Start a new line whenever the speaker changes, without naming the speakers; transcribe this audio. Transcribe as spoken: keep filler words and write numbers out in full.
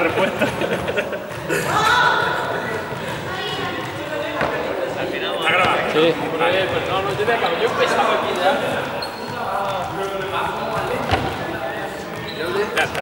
respuesta.
¿Está grabado?
Sí.
Vale, pues no, no, yo pensaba aquí ya.